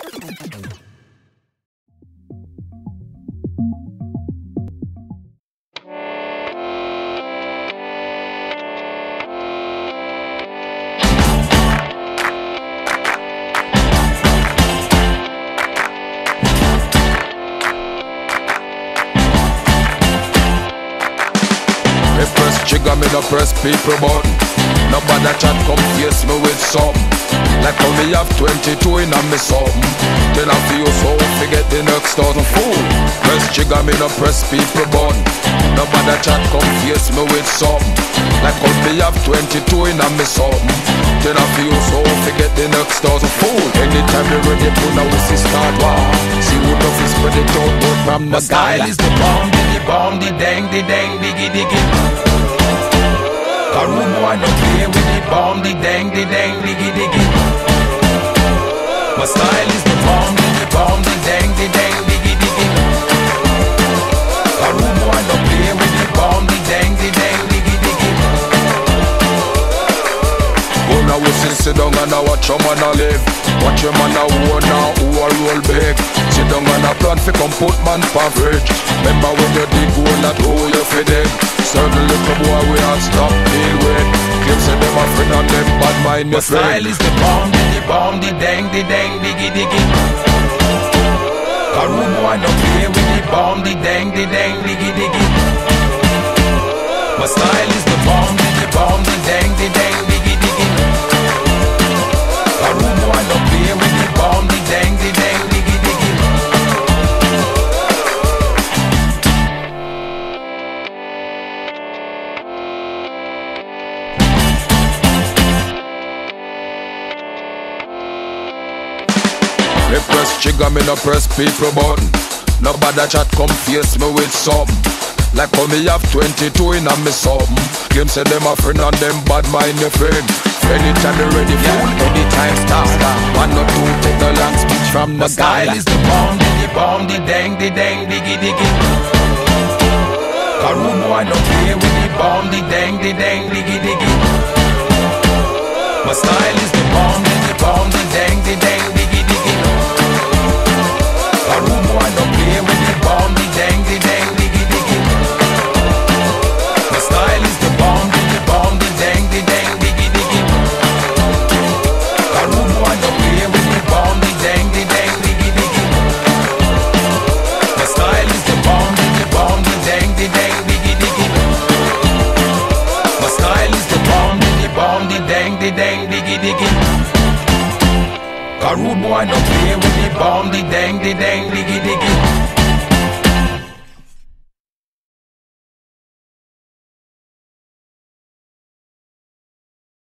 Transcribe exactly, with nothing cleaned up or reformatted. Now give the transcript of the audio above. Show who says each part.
Speaker 1: Trigger me no press people button. Nobody chat come face me with something. Like how me have twenty-two in a me something. Then I feel so forget the next thousand fool. Press trigger me no press people button. Nobody chat come face me with something. Like how me have twenty-two in a me something. Then I feel so forget the next thousand fool. Anytime you ready to now we see start war. See who knows is spread it out more from the
Speaker 2: style is the bomb, the bomb, the dang, the dang, diggy diggy. A room boy no play with the bomb, the dang, the dang, diggy diggy. My style is the bomb, the bomb, the dang, the dang, diggy diggy. A room boy no play with the bomb, the dang, the dang, diggy diggy.
Speaker 1: Go now we sit, sit down and I watch your man a live. Watch your man a own now who a roll big. Sit down and a plan fi come put man for fridge. Remember when you dig hole that hole you fi dig. Certain little boy we all stop deal with. Clips and them a friend and them bad mind your friend.
Speaker 2: My style is the bomb, the bomb, the dang, the dang, diggy diggy. A room boy no play with the bomb, the dang, the dang, diggy diggy. My style is the bomb, the bomb, the dang, the dang, diggy diggy. A room boy no play with the bomb, the dang, the dang, diggy diggy.
Speaker 1: Me press trigger, me no press people button. Nobody chat come face me with something. Like how me have twenty-two in a me something. Claim say them a friend and them bad mind your friend. Anytime you ready fool, anytime stop. One or two take the long speech from the
Speaker 2: My style is the bomb, the bomb, the dang, the dang, diggy diggy. A room boy no play with the bomb, the dang, the dang, diggy diggy. My style is the bomb, the bomb, the dang, the dang, diggy diggy. A room boy no play with the bomb, the dang, the dang, diggy diggy. My style is the bomb, the bomb, the dang, the dang, diggy diggy. A room boy no play with the bomb, the dang, the dang, diggy diggy. My style is the bomb, the bomb, the dang, the dang, diggy diggy. My style is the bomb, the bomb, the dang, the dang, diggy diggy. A rude boy no play with the bomb, the dang, the dang, diggy diggy.